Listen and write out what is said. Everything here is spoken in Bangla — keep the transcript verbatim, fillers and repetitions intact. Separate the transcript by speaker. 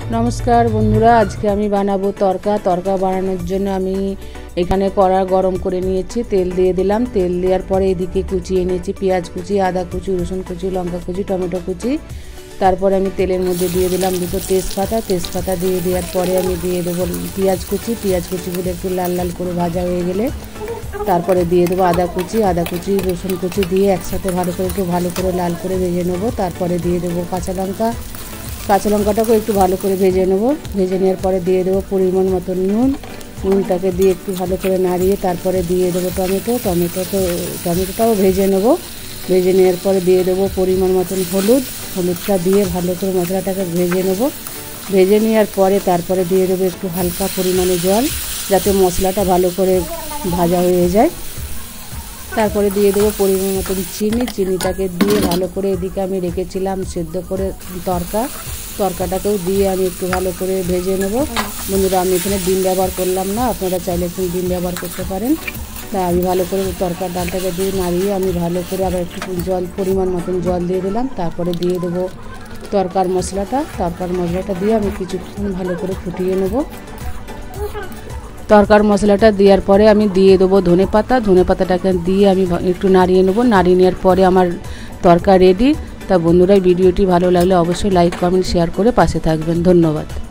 Speaker 1: नमस्कार बंधुरा, आज के आमी बानाबो तड़का। तड़का बानानोर जोन्नो आमी एखाने कड़ा गरम करे निয়েছি, तेल दिए दिलाम। तेल देওয়ার পরে এদিকে কুচিয়ে নিয়েছি পেঁয়াজ কুচি, আদা কুচি, রসুন কুচি, লঙ্কা কুচি, টমেটো কুচি। তারপরে আমি তেলের মধ্যে দিয়ে দিলাম দুটো তেজপাতা। তেজপাতা দিয়ে দেওয়ার পরে আমি দিয়ে দেবো পেঁয়াজ কুচি। পেঁয়াজ কুচিগুলো একটু লাল লাল করে ভাজা হয়ে গেলে তারপরে দিয়ে দেবো আদা কুচি। আদা কুচি, রসুন কুচি দিয়ে একসাথে ভালো করে একটু ভালো করে লাল করে ভেজে নেব। তারপরে দিয়ে দেবো কাঁচা লঙ্কা। কাঁচা লঙ্কাটাকে একটু ভালো করে ভেজে নেব। ভেজে নেওয়ার পরে দিয়ে দেবো পরিমাণ মতো নুন। নুনটাকে দিয়ে একটু ভালো করে নাড়িয়ে তারপরে দিয়ে দেবো টমেটো। টমেটো তো টমেটোটাও ভেজে নেব। ভেজে নেওয়ার পরে দিয়ে দেবো পরিমাণ মতন হলুদ। হলুদটা দিয়ে ভালো করে মশলাটাকে ভেজে নেব। ভেজে নেওয়ার পরে তারপরে দিয়ে দেবো একটু হালকা পরিমাণে জল, যাতে মশলাটা ভালো করে ভাজা হয়ে যায়। তারপরে দিয়ে দেবো পরিমাণ মতন চিনি। চিনিটাকে দিয়ে ভালো করে এদিকে আমি রেখেছিলাম সেদ্ধ করে তরকা। তরকাটাকেও দিয়ে আমি একটু ভালো করে ভেজে নেব। বন্ধুরা, আমি এখানে ডিম ব্যবহার করলাম না, আপনারা চাইলে একটু ডিম ব্যবহার করতে পারেন। তা আমি ভালো করে তরকার ডালটাকে দিয়ে নাড়িয়ে আমি ভালো করে আবার একটু জল পরিমাণ মতন জল দিয়ে দিলাম। তারপরে দিয়ে দেবো তরকার মশলাটা। তরকার মশলাটা দিয়ে আমি কিছুক্ষণ ভালো করে ফুটিয়ে নেব। তরকার মশলাটা দেওয়ার পরে আমি দিয়ে দেবো ধনে পাতা। ধনে পাতাটাকে দিয়ে আমি একটু নাড়িয়ে নেব। নাড়িয়ে নেওয়ার পরে আমার তরকা রেডি। তা বন্ধুরা, ভিডিওটি ভালো লাগলে অবশ্যই লাইক কমেন্ট শেয়ার করে পাশে থাকবেন। ধন্যবাদ।